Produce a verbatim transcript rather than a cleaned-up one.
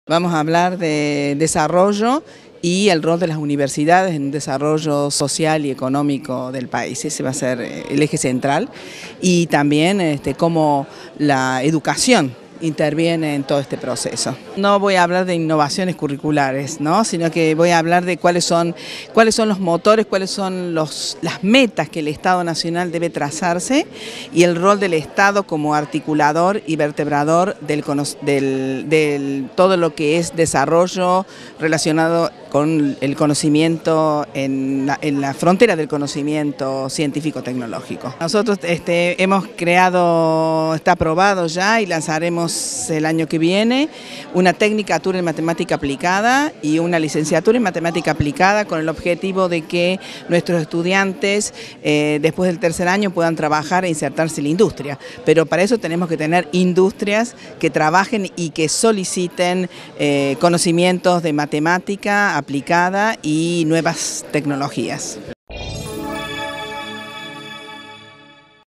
Vamos a hablar de desarrollo y el rol de las universidades en el desarrollo social y económico del país. Ese va a ser el eje central. Y también este, cómo la educación interviene en todo este proceso. No voy a hablar de innovaciones curriculares, ¿no? Sino que voy a hablar de cuáles son, cuáles son los motores, cuáles son los, las metas que el Estado Nacional debe trazarse y el rol del Estado como articulador y vertebrador del, del, del todo lo que es desarrollo relacionado con el conocimiento en la, en la frontera del conocimiento científico-tecnológico. Nosotros este, hemos creado, está aprobado ya y lanzaremos el año que viene una tecnicatura en matemática aplicada y una licenciatura en matemática aplicada con el objetivo de que nuestros estudiantes eh, después del tercer año puedan trabajar e insertarse en la industria. Pero para eso tenemos que tener industrias que trabajen y que soliciten eh, conocimientos de matemática aplicada y nuevas tecnologías.